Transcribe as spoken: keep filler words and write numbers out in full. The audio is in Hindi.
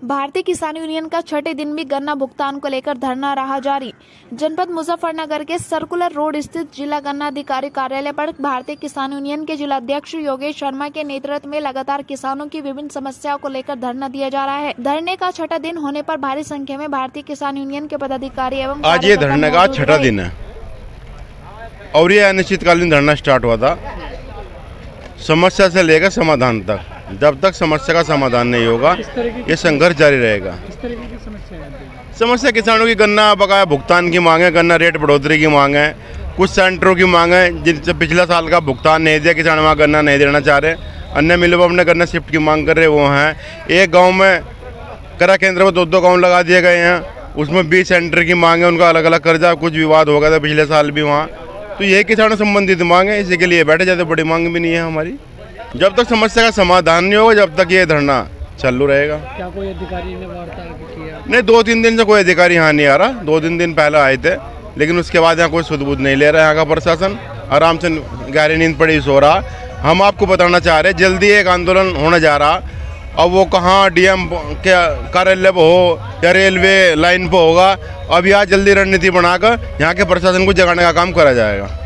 भारतीय किसान यूनियन का छठे दिन भी गन्ना भुगतान को लेकर धरना रहा जारी। जनपद मुजफ्फरनगर के सर्कुलर रोड स्थित जिला गन्ना अधिकारी कार्यालय पर भारतीय किसान यूनियन के जिलाध्यक्ष योगेश शर्मा के नेतृत्व में लगातार किसानों की विभिन्न समस्याओं को लेकर धरना दिया जा रहा है। धरने का छठा दिन होने पर भारी संख्या में भारतीय किसान यूनियन के पदाधिकारी एवं आज ये धरने का छठा दिन है और ये अनिश्चितकालीन धरना स्टार्ट हुआ था समस्या से लेकर समाधान तक। जब तक समस्या का समाधान नहीं होगा ये संघर्ष जारी रहेगा। इस तरह की समस्या है? समस्या किसानों की गन्ना बकाया भुगतान की मांग है, गन्ना रेट बढ़ोतरी की मांग है, कुछ सेंटरों की मांग है जिनसे पिछला साल का भुगतान नहीं दिया, किसान वहाँ गन्ना नहीं देना चाह रहे। अन्य मिलों पर अपने गन्ना शिफ्ट की मांग कर रहे वो हैं। एक गाँव में करा केंद्र में दो दो गाँव लगा दिए गए हैं, उसमें बीस सेंटर की मांग है, उनका अलग अलग कर्जा, कुछ विवाद हो गया था पिछले साल भी वहाँ। तो यही किसानों संबंधित मांग है, इसी के लिए बैठे जाते। बड़ी मांग भी नहीं है हमारी। जब तक समस्या का समाधान नहीं होगा जब तक ये धरना चालू रहेगा। क्या कोई अधिकारी ने वार्तालाप किया? नहीं, दो तीन दिन से कोई अधिकारी यहाँ नहीं आ रहा। दो तीन दिन पहले आए थे लेकिन उसके बाद यहाँ कोई सुध-बुध नहीं ले रहा है। यहाँ का प्रशासन आराम से गहरी नींद पड़ी सो रहा। हम आपको बताना चाह रहे जल्दी एक आंदोलन होने जा रहा। अब वो कहाँ डीएम के कार्यालय पर हो या रेलवे लाइन पर होगा। अब यहाँ जल्दी रणनीति बनाकर यहाँ के प्रशासन को जगाने का काम करा जाएगा।